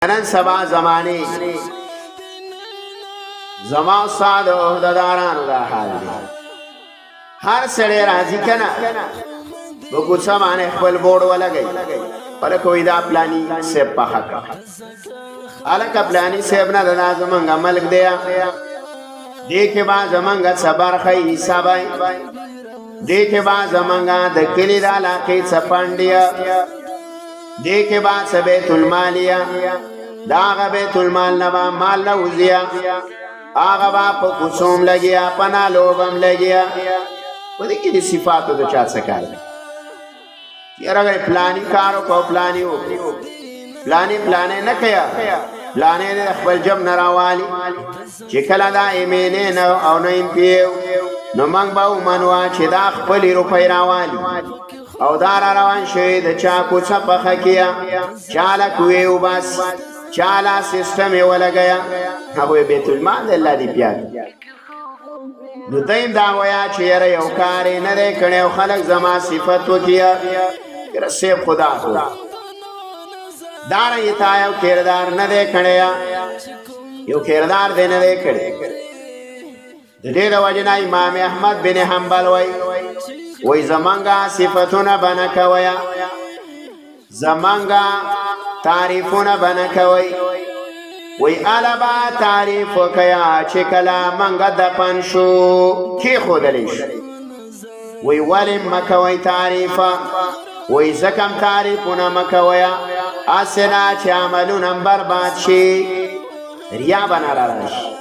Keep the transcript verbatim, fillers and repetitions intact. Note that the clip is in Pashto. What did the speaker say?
نن سبا زمانی زما استاد عہدیدارانو دا حال دی هر سړی راځي کنه په کوڅه باندې خپل بورډ ولګوي هلکه وایي دا پلاني صاحب په حقه هلکه پلاني صاحب نه دا زمونږ ملک دی دې کې به زمونږ څه برخه حصه وی دې کې به زمونږ د کلي د علاقې څه فنډ دې کې به څه بیت المالیه د هغه بیت المال نه به مال نه وځي هغه به په کوڅو هم لګیا په نالو به هم لګیا په دې کې د صفاتو د چا څه کار دی یاره اگر پلاني کار وکړو پلاني وکړو پلاني پلاني نه کوي پلاني د خپل جب نه راوالي چې کله دا ایمینې نه او نه ایم پی نو موږ به ومنو چې دا خپلې روپۍ راوالي او دا را روان شوی د چا کوڅه پخه کیه چاله کوې وبس چاله سیسټم یې ولګیا هغوی بیت المال د الله دې پیاد نو دیم دا ویا چې یاره یو کار یې نه دی کړی او خلک زما صفت وکړي یاره صیب خدا خو دارنګې تا یو کردار نه دی کړی یو کردار دی نه دی کړی د دې د وجې نه امام احمد بن حنبل وایي وی زمانگا صفتون بنکویا زمانگا تعریفون بنکوی وی علبا تعریفو کیا چکلا منگا دپن شو کی خودلیش وی ولیم مکوی تعریفا وی زکم تعریفون مکویا اسنا چه عملونم برباد شی ریا بنا رارش